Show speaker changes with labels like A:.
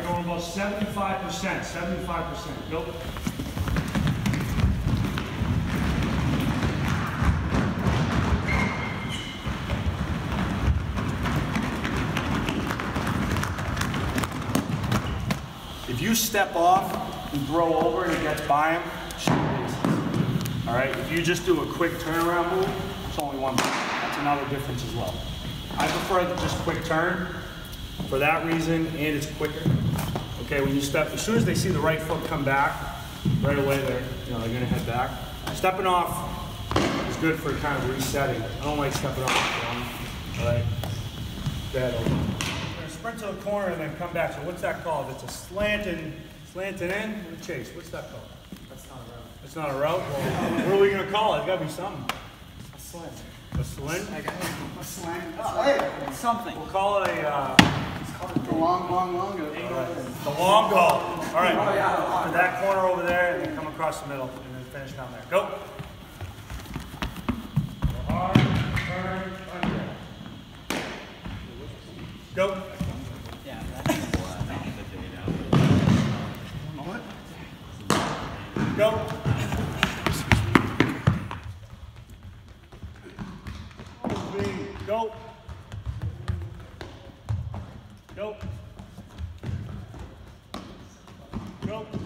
A: you're going about 75%, 75%. Go. If you step off and throw over and it gets by him, all right? If you just do a quick turnaround move, it's only one move. That's another difference as well. I prefer the just quick turn for that reason, and it's quicker. Okay, when you step, as soon as they see the right foot come back, right away they're gonna head back. Stepping off is good for kind of resetting. I don't like stepping off. All right, bad over. Sprint to the corner and then come back. So what's that called? It's a slanting in with chase. What's that called?
B: That's not a route.
A: It's not a route? Well, what are we going to call it? It's got to be something.
B: A slant.
A: A slant?
B: A slant.
C: Hey, something.
A: We'll call it a...
C: the long.
A: Right. The long goal. All right.
C: Oh, yeah.
A: To that corner over there and then come across the middle and then finish down there. Go. Go hard, turn, under. Go. Go. Go. Go. Go.